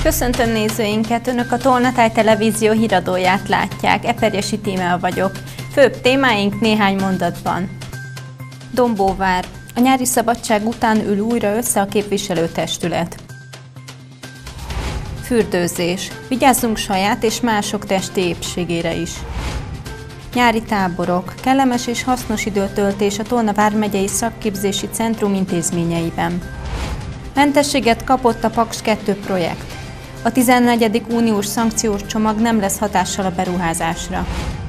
Köszöntöm nézőinket! Önök a Tolnatáj Televízió híradóját látják. Eperjesi Tímea vagyok. Főbb témáink néhány mondatban. Dombóvár. A nyári szabadság után ül újra össze a képviselőtestület. Fürdőzés. Vigyázzunk saját és mások testi épségére is. Nyári táborok. Kellemes és hasznos időtöltés a Tolna vármegyei szakképzési centrum intézményeiben. Mentességet kapott a Paks 2 projekt. A 14. uniós szankciós csomag nem lesz hatással a beruházásra.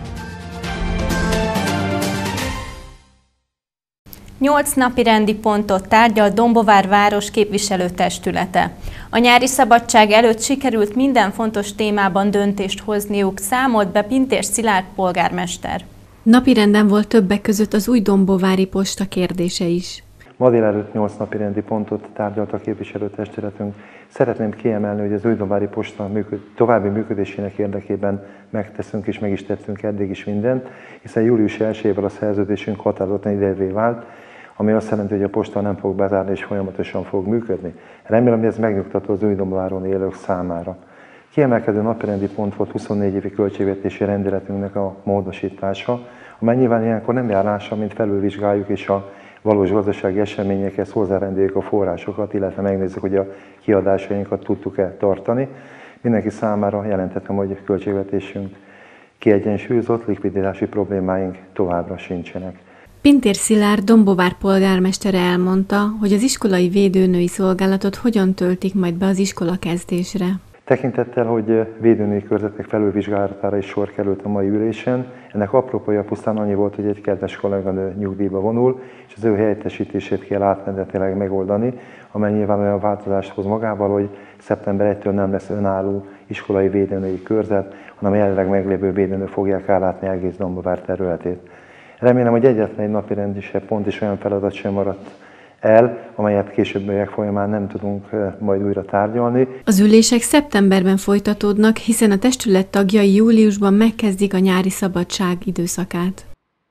8 napirendi pontot tárgyal Dombóvár város képviselőtestülete. A nyári szabadság előtt sikerült minden fontos témában döntést hozniuk, számolt be Pintér Szilárd polgármester. Napirenden volt többek között az új dombóvári posta kérdése is. Ma délelőtt 8 napirendi pontot tárgyalt a képviselőtestületünk. Szeretném kiemelni, hogy az új dombóvári posta további működésének érdekében megteszünk és meg is tettünk eddig is mindent, hiszen július 1-ével a szerződésünk határozottan idejévé vált, ami azt jelenti, hogy a posta nem fog bezárni és folyamatosan fog működni. Remélem, hogy ez megnyugtató az új Dombóváron élők számára. Kiemelkedő napirendi pont volt 24 évi költségvetési rendeletünknek a módosítása, amely nyilván ilyenkor nem jár mással, mint felülvizsgáljuk és a valós gazdasági eseményekhez hozzárendeljük a forrásokat, illetve megnézzük, hogy a kiadásainkat tudtuk-e tartani. Mindenki számára jelentettem, hogy költségvetésünk kiegyensúlyozott, likviditási problémáink továbbra sincsenek. Pintér Szilárd Dombóvár polgármestere elmondta, hogy az iskolai védőnői szolgálatot hogyan töltik majd be az iskola kezdésre. Tekintettel, hogy védőnői körzetek felülvizsgálatára is sor került a mai ülésen, ennek apropója pusztán annyi volt, hogy egy kedves kolléganő nyugdíjba vonul, és az ő helyettesítését kell átmenetileg megoldani, amely nyilván olyan változást hoz magával, hogy szeptember 1-től nem lesz önálló iskolai védőnői körzet, hanem a jelenleg meglévő védőnők fogják ellátni egész Dombóvár területét. Remélem, hogy egyetlen egy napirendi pont is olyan feladat sem maradt el, amelyet későbbiek folyamán nem tudunk majd újra tárgyalni. Az ülések szeptemberben folytatódnak, hiszen a testület tagjai júliusban megkezdik a nyári szabadság időszakát.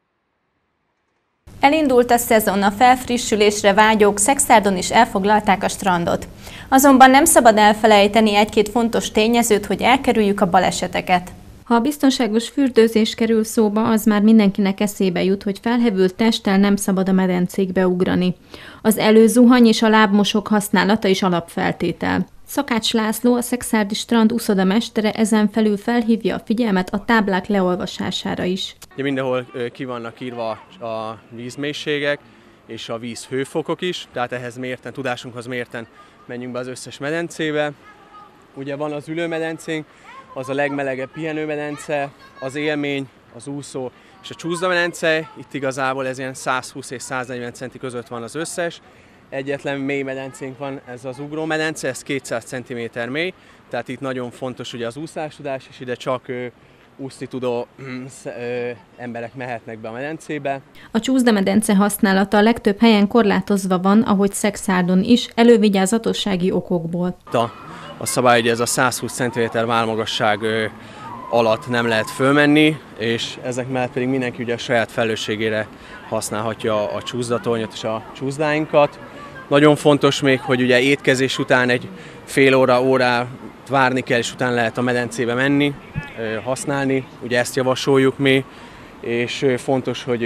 Elindult a szezon, a felfrissülésre vágyók Szexárdon is elfoglalták a strandot. Azonban nem szabad elfelejteni egy-két fontos tényezőt, hogy elkerüljük a baleseteket. Ha a biztonságos fürdőzés kerül szóba, az már mindenkinek eszébe jut, hogy felhevült testtel nem szabad a medencékbe ugrani. Az előzuhany és a lábmosók használata is alapfeltétel. Szakács László, a Szexárdi strand úszodamestere ezen felül felhívja a figyelmet a táblák leolvasására is. Mindenhol ki vannak írva a vízmélységek és a víz hőfokok is, tehát ehhez mérten, tudásunkhoz mérten menjünk be az összes medencébe. Ugye van az ülőmedencénk, az a legmelegebb pihenőmedence, az élmény, az úszó és a csúszdamedence. Itt igazából ez ilyen 120 és 140 centi között van az összes. Egyetlen mély medencénk van, ez az ugrómedence, ez 200 cm mély, tehát itt nagyon fontos ugye az úszástudás, és ide csak úszni tudó emberek mehetnek be a medencébe. A csúszdamedence használata a legtöbb helyen korlátozva van, ahogy Szexárdon is, elővigyázatossági okokból. A szabály, hogy ez a 120 cm válmagasság alatt nem lehet fölmenni, és ezek mellett pedig mindenki ugye a saját felelősségére használhatja a csúszdatornyot és a csúszdáinkat. Nagyon fontos még, hogy ugye étkezés után egy fél órát várni kell, és utána lehet a medencébe menni, használni, ugye ezt javasoljuk mi, és fontos, hogy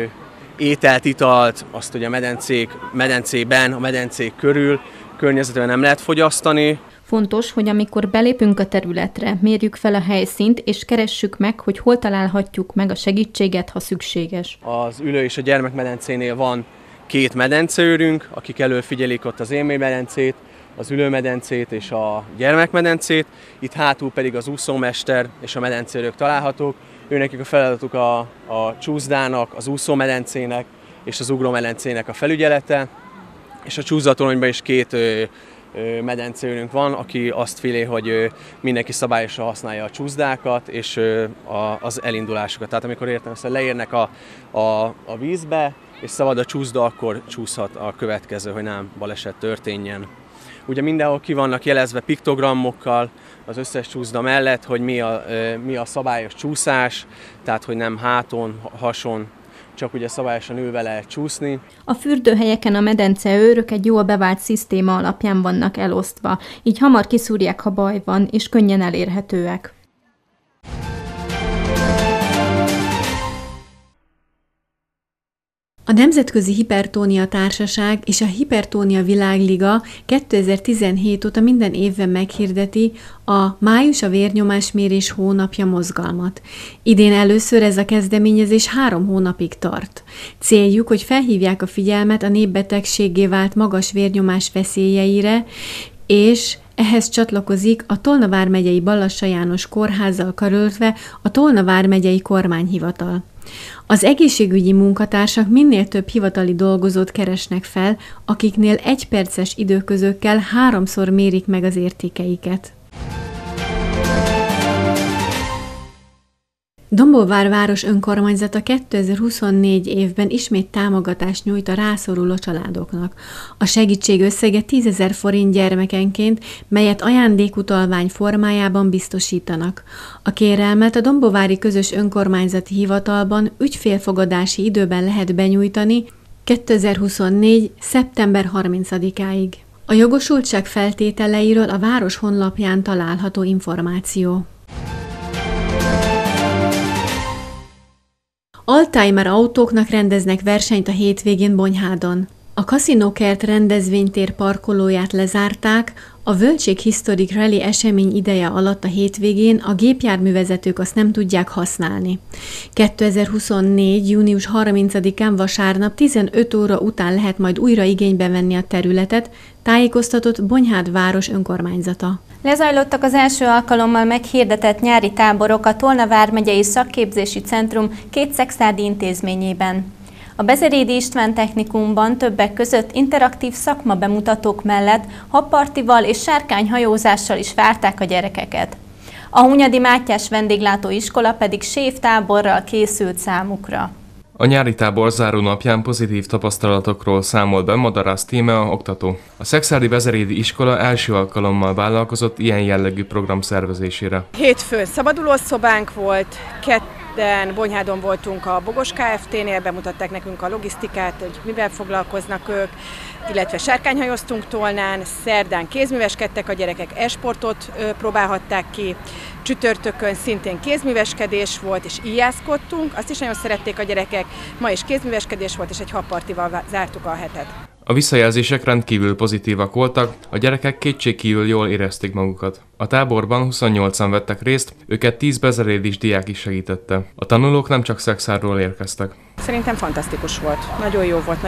ételt, italt, azt ugye a medencében, a medencék körül, környezetben nem lehet fogyasztani. Fontos, hogy amikor belépünk a területre, mérjük fel a helyszínt, és keressük meg, hogy hol találhatjuk meg a segítséget, ha szükséges. Az ülő és a gyermekmedencénél van 2 medenceőrünk, akik előfigyelik ott az élménymedencét, az ülőmedencét és a gyermekmedencét. Itt hátul pedig az úszómester és a medenceőrök találhatók. Őnekik a feladatuk a csúszdának, az úszómedencének és az ugrómedencének a felügyelete. És a csúszdatoronyban is 2 medencőnünk van, aki azt félé, hogy mindenki szabályosan használja a csúszdákat és az elindulásukat. Tehát amikor értelemszerűen leérnek a vízbe, és szabad a csúszda, akkor csúszhat a következő, hogy nem baleset történjen. Ugye mindenhol ki vannak jelezve piktogramokkal az összes csúszda mellett, hogy mi a szabályos csúszás, tehát hogy nem háton, hason, csak ugye szabályosan ülve lehet csúszni. A fürdőhelyeken a medenceőrök egy jól bevált szisztéma alapján vannak elosztva, így hamar kiszúrják, ha baj van, és könnyen elérhetőek. A Nemzetközi Hipertónia Társaság és a Hipertónia Világliga 2017 óta minden évben meghirdeti a Május a vérnyomásmérés hónapja mozgalmat. Idén először ez a kezdeményezés 3 hónapig tart. Céljuk, hogy felhívják a figyelmet a népbetegséggé vált magas vérnyomás veszélyeire, és ehhez csatlakozik a Tolna vármegyei Ballassa János kórházzal karöltve a Tolna vármegyei kormányhivatal. Az egészségügyi munkatársak minél több hivatali dolgozót keresnek fel, akiknél 1 perces időközökkel 3-szor mérik meg az értékeiket. Dombóvár város önkormányzata 2024 évben ismét támogatást nyújt a rászoruló családoknak. A segítség összege 10 000 forint gyermekenként, melyet ajándékutalvány formájában biztosítanak. A kérelmet a Dombóvári Közös Önkormányzati Hivatalban ügyfélfogadási időben lehet benyújtani 2024. szeptember 30-áig. A jogosultság feltételeiről a város honlapján található információ. Oldtimer autóknak rendeznek versenyt a hétvégén Bonyhádon. A Casino Kert rendezvénytér parkolóját lezárták, a Völtség Historic Rally esemény ideje alatt a hétvégén a gépjárművezetők azt nem tudják használni. 2024. június 30-án vasárnap 15 óra után lehet majd újra igénybe venni a területet, tájékoztatott Bonyhád város önkormányzata. Lezajlottak az első alkalommal meghirdetett nyári táborok a Tolna vármegyei szakképzési centrum 2 szexárdi intézményében. A Bezerédi István Technikumban többek között interaktív szakmabemutatók mellett habpartival és sárkányhajózással is várták a gyerekeket. A Hunyadi Mátyás vendéglátóiskola pedig séftáborral készült számukra. A nyári tábor záró napján pozitív tapasztalatokról számolt be Madarász Tíme, oktató. A Szexárdi Bezerédi iskola első alkalommal vállalkozott ilyen jellegű program szervezésére. Hétfőn szabadulószobánk volt, kedden Bonyhádon voltunk a Bogos Kft-nél, bemutatták nekünk a logisztikát, hogy mivel foglalkoznak ők, illetve sárkányhajóztunk Tolnán, szerdán kézműveskedtek a gyerekek, e-sportot próbálhatták ki, csütörtökön szintén kézműveskedés volt, és íjászkodtunk, azt is nagyon szerették a gyerekek, ma is kézműveskedés volt, és egy habpartival zártuk a hetet. A visszajelzések rendkívül pozitívak voltak, a gyerekek kétségkívül jól érezték magukat. A táborban 28-an vettek részt, őket 10 bezerédis diák is segítette. A tanulók nem csak Szexárról érkeztek. Szerintem fantasztikus volt, nagyon jó volt,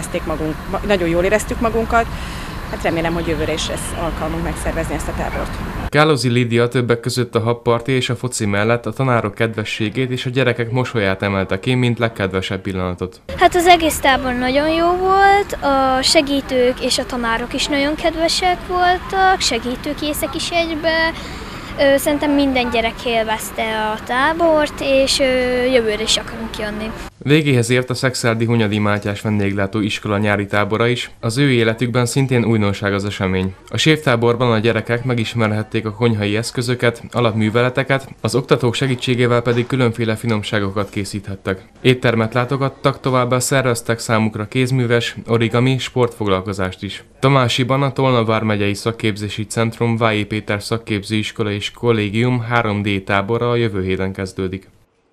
nagyon jól éreztük magunkat. Hát remélem, hogy jövőre is lesz alkalmunk megszervezni ezt a tábort. Kálozi Lídia többek között a habparti és a foci mellett a tanárok kedvességét és a gyerekek mosolyát emelte ki, mint legkedvesebb pillanatot. Hát az egész tábor nagyon jó volt, a segítők és a tanárok is nagyon kedvesek voltak, segítőkészek is egybe. Szerintem minden gyerek élvezte a tábort, és jövőre is akarunk jönni. Végéhez ért a Szexárdi Hunyadi Mátyás vendéglátó iskola nyári tábora is, az ő életükben szintén újdonság az esemény. A séftáborban a gyerekek megismerhették a konyhai eszközöket, alapműveleteket, az oktatók segítségével pedig különféle finomságokat készíthettek. Éttermet látogattak, továbbá szerveztek számukra kézműves, origami, sportfoglalkozást is. Tamásiban a Tolna vármegyei szakképzési centrum Vályi Péter szakképzőiskola és kollégium 3D tábora a jövő héten kezdődik.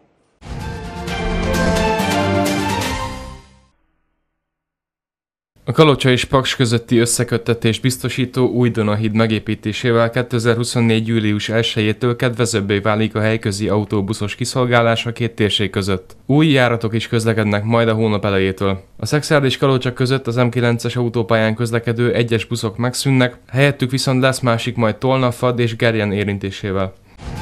A Kalocsa és Paks közötti összeköttetés biztosító új Dunahíd megépítésével 2024. július 1-től kedvezőbbé válik a helyközi autóbuszos kiszolgálás a két térség között. Új járatok is közlekednek majd a hónap elejétől. A Szexárd és Kalocsa között az M9-es autópályán közlekedő egyes buszok megszűnnek, helyettük viszont lesz másik majd Tolna, Fad és Gerjen érintésével.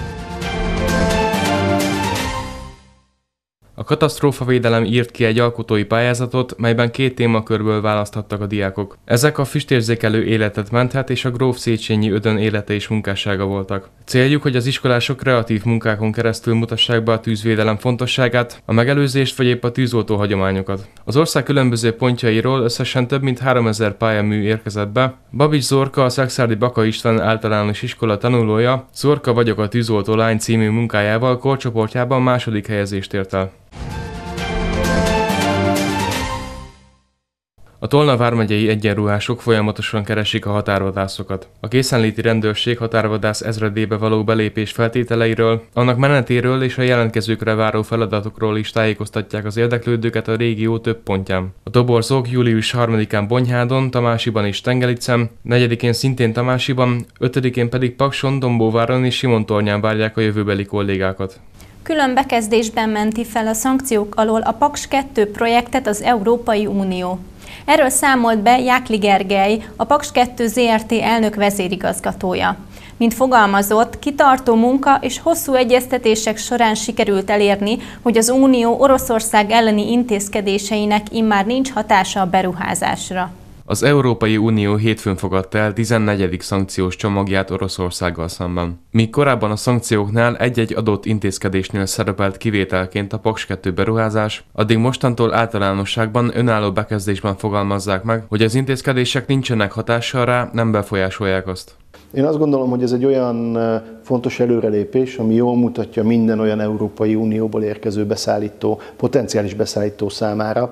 A katasztrófavédelem írt ki egy alkotói pályázatot, melyben 2 témakörből választhattak a diákok. Ezek a füstérzékelő életet menthet és a Gróf Széchenyi Ödön élete és munkássága voltak. Céljuk, hogy az iskolások kreatív munkákon keresztül mutassák be a tűzvédelem fontosságát, a megelőzést vagy épp a tűzoltó hagyományokat. Az ország különböző pontjairól összesen több mint 3000 pályamű érkezett be. Babics Zorka, a Szexárdi Baka István általános iskola tanulója, Zorka vagyok a tűzoltó lány című munkájával korcsoportjában 2. helyezést ért el. A Tolna vármegyei egyenruhások folyamatosan keresik a határvadászokat. A készenléti rendőrség határvadász ezredébe való belépés feltételeiről, annak menetéről és a jelentkezőkre váró feladatokról is tájékoztatják az érdeklődőket a régió több pontján. A toborzók július 3-án Bonyhádon, Tamásiban és Tengelicen, 4-én szintén Tamásiban, 5-én pedig Pakson, Dombóváron és Simontornyán várják a jövőbeli kollégákat. Külön bekezdésben menti fel a szankciók alól a Paks 2 projektet az Európai Unió. Erről számolt be Jákli Gergely, a Paks 2 Zrt. Elnök vezérigazgatója. Mint fogalmazott, kitartó munka és hosszú egyeztetések során sikerült elérni, hogy az Unió Oroszország elleni intézkedéseinek immár nincs hatása a beruházásra. Az Európai Unió hétfőn fogadta el 14. szankciós csomagját Oroszországgal szemben. Míg korábban a szankcióknál egy-egy adott intézkedésnél szerepelt kivételként a Paks 2 beruházás, addig mostantól általánosságban önálló bekezdésben fogalmazzák meg, hogy az intézkedések nincsenek hatással rá, nem befolyásolják azt. Én azt gondolom, hogy ez egy olyan fontos előrelépés, ami jól mutatja minden olyan Európai Unióból érkező beszállító, potenciális beszállító számára,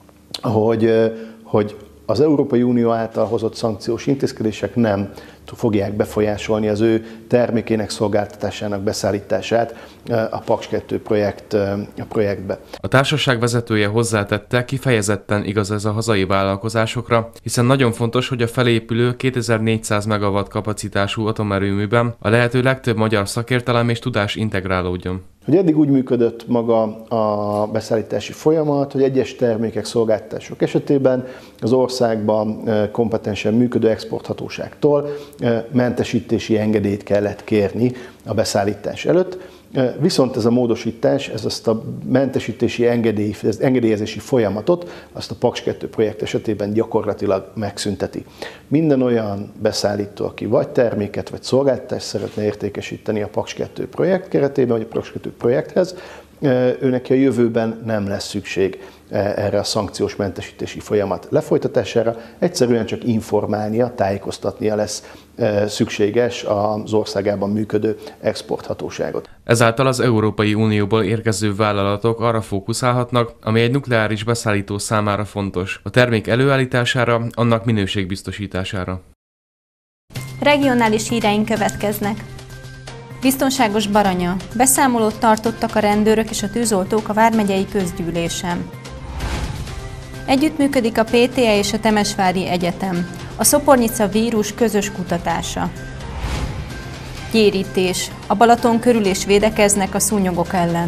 hogy az Európai Unió által hozott szankciós intézkedések nem fogják befolyásolni az ő termékének, szolgáltatásának beszállítását a Paks 2 projektbe. A társaság vezetője hozzátette, kifejezetten igaz ez a hazai vállalkozásokra, hiszen nagyon fontos, hogy a felépülő 2400 MW kapacitású atomerőműben a lehető legtöbb magyar szakértelem és tudás integrálódjon. Hogy eddig úgy működött maga a beszállítási folyamat, hogy egyes termékek, szolgáltatások esetében az országban kompetensen működő exporthatóságtól mentesítési engedélyt kellett kérni a beszállítás előtt. Viszont ez a módosítás, ez azt a mentesítési engedélyezési folyamatot, azt a Paks 2 projekt esetében gyakorlatilag megszünteti. Minden olyan beszállító, aki vagy terméket, vagy szolgáltatást szeretne értékesíteni a Paks 2 projekt keretében, vagy a Paks 2 projekthez, őnek a jövőben nem lesz szükség erre a szankciós mentesítési folyamat lefolytatására, egyszerűen csak informálnia, tájékoztatnia lesz szükséges az országában működő exporthatóságot. Ezáltal az Európai Unióból érkező vállalatok arra fókuszálhatnak, ami egy nukleáris beszállító számára fontos, a termék előállítására, annak minőségbiztosítására. Regionális híreink következnek. Biztonságos Baranya. Beszámolót tartottak a rendőrök és a tűzoltók a vármegyei közgyűlésen. Együttműködik a PTE és a Temesvári Egyetem. A Szopornica vírus közös kutatása. Gyérítés. A Balaton körül is védekeznek a szúnyogok ellen.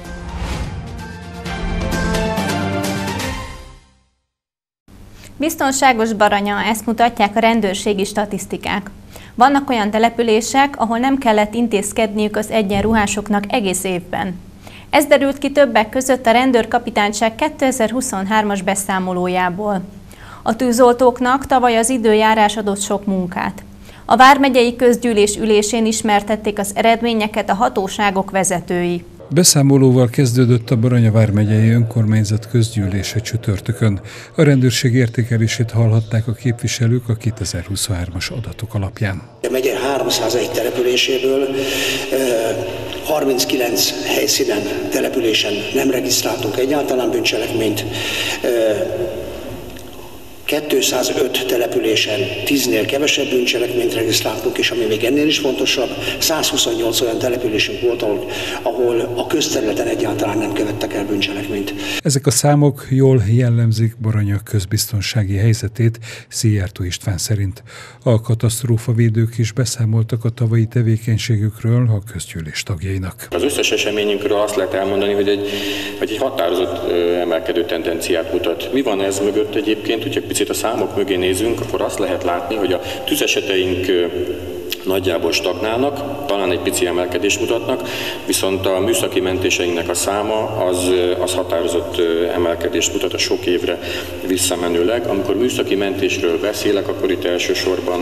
Biztonságos Baranya, ezt mutatják a rendőrségi statisztikák. Vannak olyan települések, ahol nem kellett intézkedniük az egyenruhásoknak egész évben. Ez derült ki többek között a rendőrkapitányság 2023-as beszámolójából. A tűzoltóknak tavaly az időjárás adott sok munkát. A vármegyei közgyűlés ülésén ismertették az eredményeket a hatóságok vezetői. Beszámolóval kezdődött a Baranya vármegyei önkormányzat közgyűlése csütörtökön. A rendőrség értékelését hallhatták a képviselők a 2023-as adatok alapján. A megye 301 településéből 39 helyszínen, településen nem regisztráltunk egyáltalán bűncselekményt, 205 településen 10-nél kevesebb bűncselekményt regisztráltunk, és ami még ennél is fontosabb, 128 olyan településünk volt, ahol a közterületen egyáltalán nem követtek el bűncselekményt. Ezek a számok jól jellemzik Baranya közbiztonsági helyzetét, Szijjártó István szerint. A katasztrófavédők is beszámoltak a tavalyi tevékenységükről a közgyűlés tagjainak. Az összes eseményünkről azt lehet elmondani, hogy egy határozott emelkedő tendenciát mutat. Mi van ez mögött egyébként, hogyha picit a számok mögé nézünk, akkor azt lehet látni, hogy a tűzeseteink nagyjából stagnálnak, talán egy pici emelkedést mutatnak, viszont a műszaki mentéseinknek a száma az határozott emelkedést mutat a sok évre visszamenőleg. Amikor műszaki mentésről beszélek, akkor itt elsősorban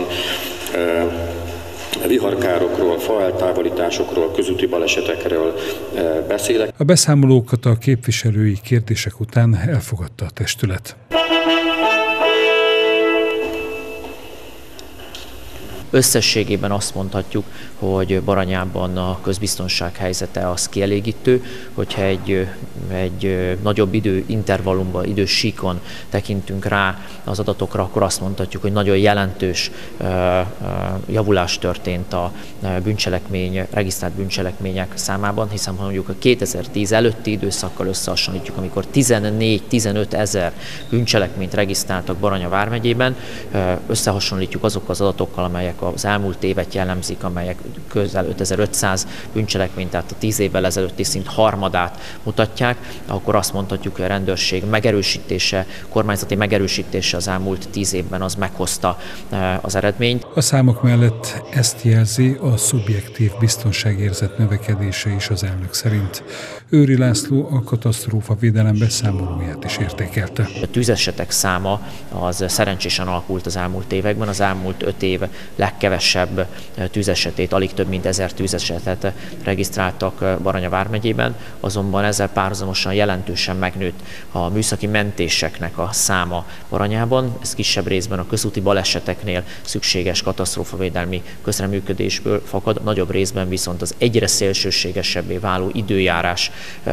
viharkárokról, faeltávolításokról, közúti balesetekről beszélek. A beszámolókat a képviselői kérdések után elfogadta a testület. Összességében azt mondhatjuk, hogy Baranyában a közbiztonság helyzete az kielégítő, hogyha egy nagyobb időintervallumban, idősíkon tekintünk rá az adatokra, akkor azt mondhatjuk, hogy nagyon jelentős javulás történt a regisztrált bűncselekmények számában, hiszen ha mondjuk a 2010 előtti időszakkal összehasonlítjuk, amikor 14-15 ezer bűncselekményt regisztráltak Baranya vármegyében, összehasonlítjuk azokkal az adatokkal, amelyek az elmúlt évet jellemzik, amelyek közel 5500 bűncselekményt, tehát a 10 évvel ezelőtti szint harmadát mutatják, akkor azt mondhatjuk, hogy a rendőrség megerősítése, kormányzati megerősítése az elmúlt 10 évben az meghozta az eredményt. A számok mellett ezt jelzi a szubjektív biztonságérzet növekedése is az elnök szerint. Őri László a katasztrófavédelem beszámolóját is értékelte. A tűzesetek száma az szerencsésen alakult az elmúlt években. Az elmúlt 5 év legkevesebb tűzesetét, alig több mint 1000 tűzesetet regisztráltak Baranya vármegyében, azonban ezzel párhuzamosan jelentősen megnőtt a műszaki mentéseknek a száma Baranyában. Ez kisebb részben a közúti baleseteknél szükséges katasztrófavédelmi közreműködésből fakad, nagyobb részben viszont az egyre szélsőségesebbé váló időjárás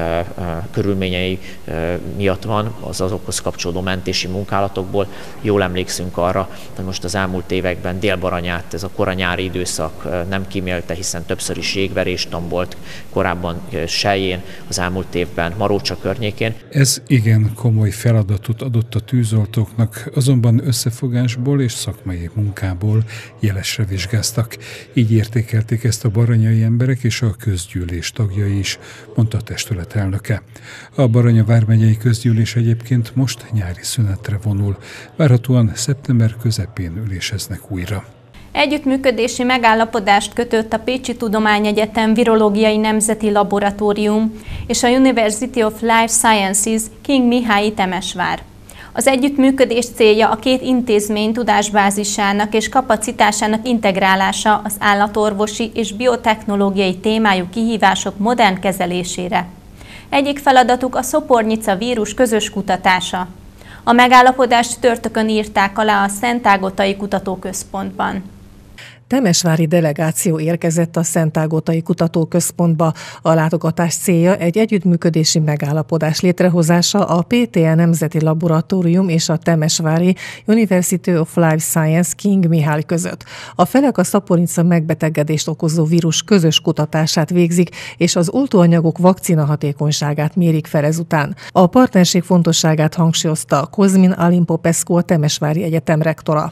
körülményei miatt van, az azokhoz kapcsolódó mentési munkálatokból. Jól emlékszünk arra, hogy most az elmúlt években Dél-Baranyát ez a kora nyári időszak nem kímélte, hiszen többször is jégverés tombolt, korábban Sellyén, az elmúlt évben Marócsa környékén. Ez igen komoly feladatot adott a tűzoltóknak, azonban összefogásból és szakmai munkából jelesre vizsgáztak. Így értékelték ezt a baranyai emberek és a közgyűlés tagjai is, mondta a testület elnöke. A Baranya vármegyei közgyűlés egyébként most nyári szünetre vonul. Várhatóan szeptember közepén üléseznek újra. Együttműködési megállapodást kötött a Pécsi Tudományegyetem Virológiai Nemzeti Laboratórium és a University of Life Sciences King Mihályi Temesvár. Az együttműködés célja a két intézmény tudásbázisának és kapacitásának integrálása az állatorvosi és biotechnológiai témájú kihívások modern kezelésére. Egyik feladatuk a szopornica vírus közös kutatása. A megállapodást csütörtökön írták alá a Szentágotai Kutatóközpontban. Temesvári delegáció érkezett a Szentágotai Kutatóközpontba. A látogatás célja egy együttműködési megállapodás létrehozása a PTE Nemzeti Laboratórium és a Temesvári University of Life Science King Mihály között. A felek a szaporinca megbetegedést okozó vírus közös kutatását végzik, és az oltóanyagok vakcina hatékonyságát mérik fel ezután. A partnerség fontosságát hangsúlyozta Kozmin Alin-Popescu, a Temesvári Egyetem rektora.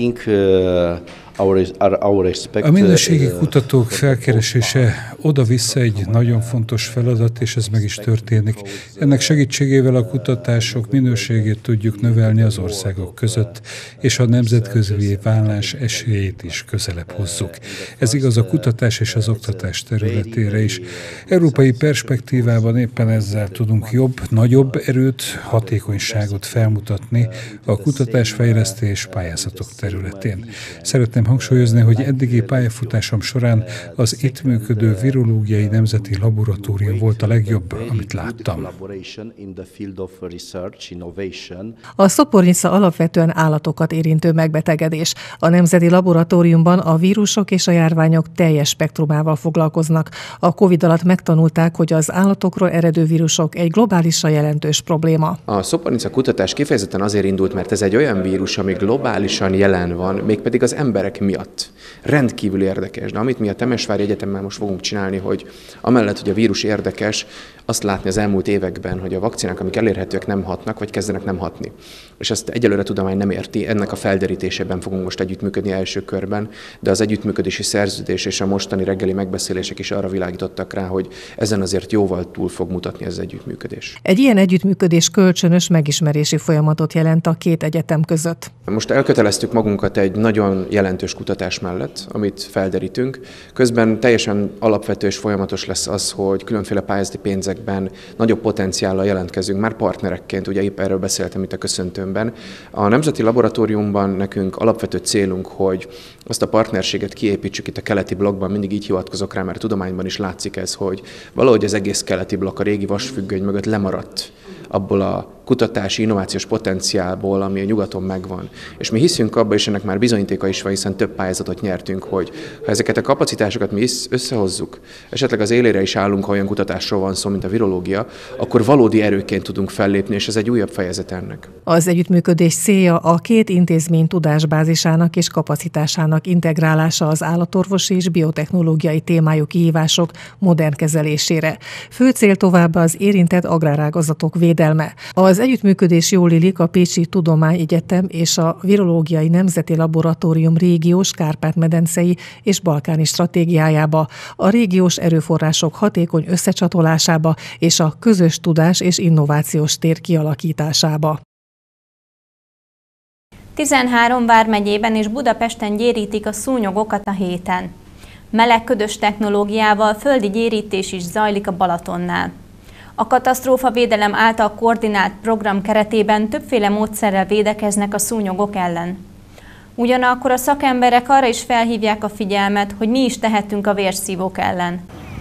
A minőségi kutatók felkeresése oda-vissza egy nagyon fontos feladat, és ez meg is történik. Ennek segítségével a kutatások minőségét tudjuk növelni az országok között, és a nemzetközi válás esélyét is közelebb hozzuk. Ez igaz a kutatás és az oktatás területére is. Európai perspektívában éppen ezzel tudunk jobb, nagyobb erőt, hatékonyságot felmutatni a kutatásfejlesztés pályázatok területén. Szeretném hangsúlyozni, hogy eddigi pályafutásom során az itt működő Virológiai Nemzeti Laboratórium volt a legjobb, amit láttam. A szopornica alapvetően állatokat érintő megbetegedés. A Nemzeti Laboratóriumban a vírusok és a járványok teljes spektrumával foglalkoznak. A Covid alatt megtanulták, hogy az állatokról eredő vírusok egy globálisan jelentős probléma. A szopornica kutatás kifejezetten azért indult, mert ez egy olyan vírus, ami globálisan jelen van, mégpedig az emberek miatt. Rendkívül érdekes, de amit mi a Temesvári Egyetemmel most fogunk csinálni, hogy amellett, hogy a vírus érdekes, azt látni az elmúlt években, hogy a vakcinák, amik elérhetőek, nem hatnak, vagy kezdenek nem hatni. És ezt egyelőre tudomány nem érti, ennek a felderítésében fogunk most együttműködni első körben, de az együttműködési szerződés és a mostani reggeli megbeszélések is arra világítottak rá, hogy ezen azért jóval túl fog mutatni ez az együttműködés. Egy ilyen együttműködés kölcsönös megismerési folyamatot jelent a két egyetem között. Most elköteleztük magunkat egy nagyon jelentős kutatás mellett, amit felderítünk. Közben teljesen alapvető és folyamatos lesz az, hogy különféle pályázati pénzekben nagyobb potenciállal jelentkezünk, már partnerekként, ugye épp erről beszéltem itt a köszöntőmben. A Nemzeti Laboratóriumban nekünk alapvető célunk, hogy azt a partnerséget kiépítsük itt a keleti blokkban, mindig így hivatkozok rá, mert tudományban is látszik ez, hogy valahogy az egész keleti blokk a régi vasfüggöny mögött lemaradt abból a kutatási, innovációs potenciálból, ami a nyugaton megvan. És mi hiszünk abba, és ennek már bizonyítéka is van, hiszen több pályázatot nyertünk, hogy ha ezeket a kapacitásokat mi összehozzuk, esetleg az élére is állunk, ha olyan kutatásról van szó, mint a virológia, akkor valódi erőként tudunk fellépni, és ez egy újabb fejezet ennek. Az együttműködés célja a két intézmény tudásbázisának és kapacitásának integrálása az állatorvosi és biotechnológiai témájú kihívások modern kezelésére. Fő cél továbbá az érintett agrárágazatok védelme. Az együttműködés jól illik a Pécsi Tudományegyetem és a Virológiai Nemzeti Laboratórium régiós Kárpát-medencei és balkáni stratégiájába, a régiós erőforrások hatékony összecsatolásába és a közös tudás és innovációs tér kialakításába. 13 vármegyében és Budapesten gyérítik a szúnyogokat a héten. Meleg ködös technológiával földi gyérítés is zajlik a Balatonnál. A katasztrófavédelem által koordinált program keretében többféle módszerrel védekeznek a szúnyogok ellen. Ugyanakkor a szakemberek arra is felhívják a figyelmet, hogy mi is tehetünk a vérszívók ellen.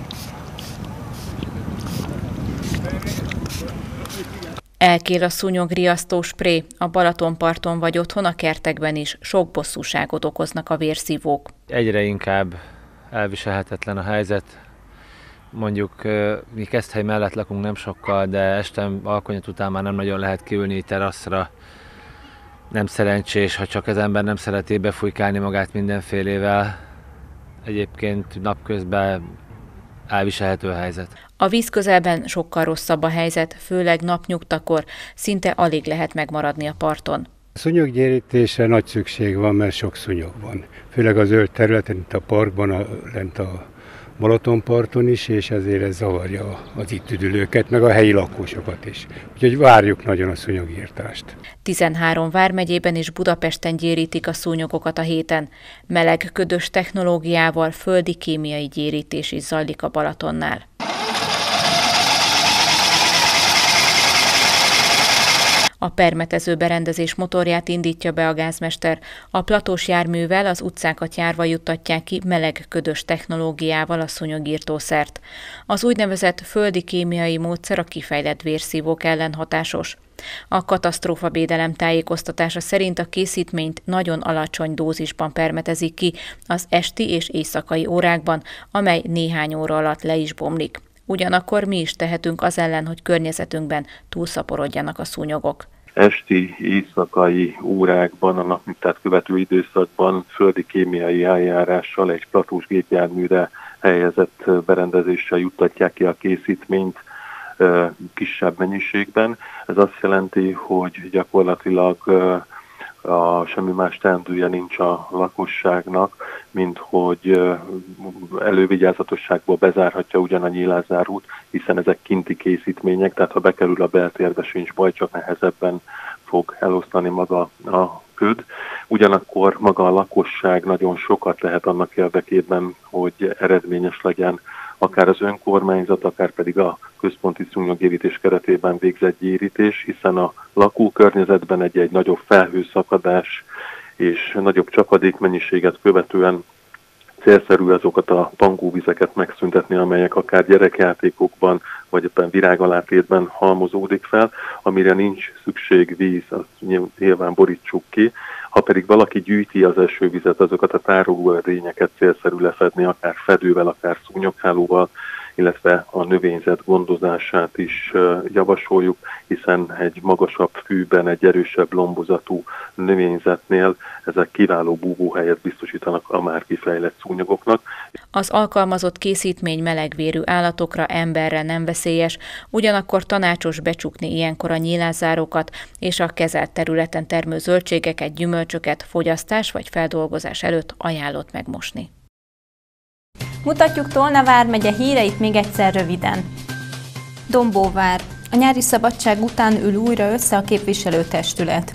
Elkél a szúnyogriasztó spré, a Balatonparton vagy otthon a kertekben is sok bosszúságot okoznak a vérszívók. Egyre inkább elviselhetetlen a helyzet. Mondjuk mi Keszthely mellett lakunk nem sokkal, de este alkonyat után már nem nagyon lehet kiülni teraszra. Nem szerencsés, ha csak az ember nem szereti befújkálni magát mindenfélével. Egyébként napközben elviselhető a helyzet. A víz közelben sokkal rosszabb a helyzet, főleg napnyugtakor, szinte alig lehet megmaradni a parton. A szúnyoggyérítésre nagy szükség van, mert sok szúnyog van. Főleg a zöld területen, itt a parkban, lent a Balatonparton is, és ezért ez zavarja az itt üdülőket, meg a helyi lakósokat is. Úgyhogy várjuk nagyon a szúnyogírtást. 13 vármegyében és Budapesten gyérítik a szúnyogokat a héten. Meleg ködös technológiával földi kémiai gyérítés is zajlik a Balatonnál. A permetező berendezés motorját indítja be a gázmester. A platós járművel az utcákat járva juttatják ki meleg ködös technológiával a szúnyogírtószert. Az úgynevezett földi kémiai módszer a kifejlett vérszívók ellen hatásos. A katasztrófavédelem tájékoztatása szerint a készítményt nagyon alacsony dózisban permetezik ki az esti és éjszakai órákban, amely néhány óra alatt le is bomlik. Ugyanakkor mi is tehetünk az ellen, hogy környezetünkben túlszaporodjanak a szúnyogok. Esti, éjszakai órákban, a napnyugtát követő időszakban földi kémiai eljárással egy platós gépjárműre helyezett berendezéssel juttatják ki a készítményt kisebb mennyiségben. Ez azt jelenti, hogy gyakorlatilag semmi más teendője nincs a lakosságnak, mint hogy elővigyázatosságból bezárhatja ugyan a nyílászárút, hiszen ezek kinti készítmények, tehát ha bekerül a beltérbe, sincs baj, csak nehezebben fog elosztani maga a köd. Ugyanakkor maga a lakosság nagyon sokat lehet annak érdekében, hogy eredményes legyen akár az önkormányzat, akár pedig a központi szúnyoggyérítés keretében végzett gyérítés, hiszen a lakókörnyezetben egy nagyobb felhőszakadás és nagyobb csapadékmennyiséget követően célszerű azokat a pangóvizeket megszüntetni, amelyek akár gyerekjátékokban, vagy éppen virágalátétben halmozódik fel, amire nincs szükség víz, azt nyilván borítsuk ki. Ha pedig valaki gyűjti az esővizet, azokat a tároló edényeket célszerű lefedni, akár fedővel, akár szúnyoghálóval, illetve a növényzet gondozását is javasoljuk, hiszen egy magasabb fűben, egy erősebb lombozatú növényzetnél ezek kiváló búvóhelyet biztosítanak a már kifejlett szúnyogoknak. Az alkalmazott készítmény melegvérű állatokra, emberre nem veszélyes, ugyanakkor tanácsos becsukni ilyenkor a nyílászárókat és a kezelt területen termő zöldségeket, gyümölcsöket fogyasztás vagy feldolgozás előtt ajánlott megmosni. Mutatjuk Tolna vármegye híreit még egyszer röviden. Dombóvár. A nyári szabadság után ül újra össze a képviselőtestület.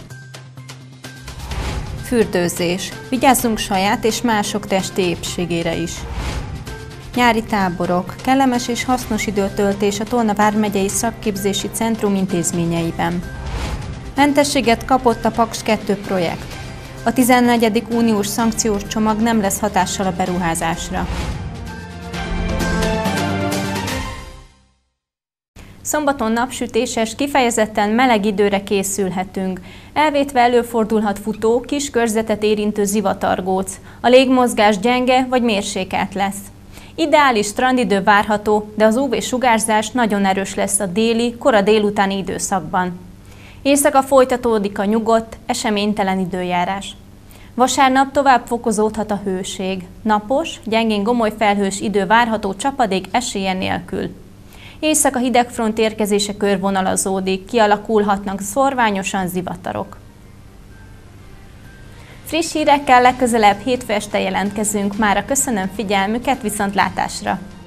Fürdőzés. Vigyázzunk saját és mások testi épségére is. Nyári táborok. Kellemes és hasznos időtöltés a Tolna vármegyei szakképzési centrum intézményeiben. Mentességet kapott a Paks 2 projekt. A 14. uniós szankciós csomag nem lesz hatással a beruházásra. Szombaton napsütéses, kifejezetten meleg időre készülhetünk. Elvétve előfordulhat futó, kis körzetet érintő zivatargóc. A légmozgás gyenge vagy mérsékelt lesz. Ideális strandidő várható, de az UV-sugárzás nagyon erős lesz a déli, kora délutáni időszakban. Éjszaka folytatódik a nyugodt, eseménytelen időjárás. Vasárnap tovább fokozódhat a hőség. Napos, gyengén gomoly felhős idő várható csapadék esélye nélkül. Éjszaka hidegfront érkezése körvonalazódik, kialakulhatnak szorványosan zivatarok. Friss hírekkel legközelebb hétfő este jelentkezünk. Mára köszönöm figyelmüket, viszontlátásra!